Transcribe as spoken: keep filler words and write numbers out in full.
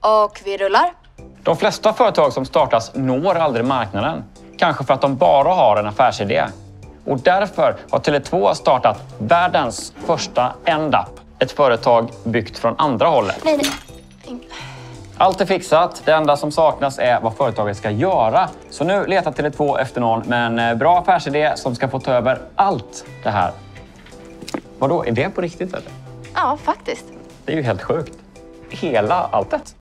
Och vi rullar. De flesta företag som startas når aldrig marknaden. Kanske för att de bara har en affärsidé. Och därför har Tele två startat världens första End-app. Ett företag byggt från andra hållet. Nej, nej. Allt är fixat. Det enda som saknas är vad företaget ska göra. Så nu letar Tele två efter någon med en bra affärsidé som ska få ta över allt det här. Vadå, är det på riktigt eller? Ja, faktiskt. Det är ju helt sjukt. Hela alltet.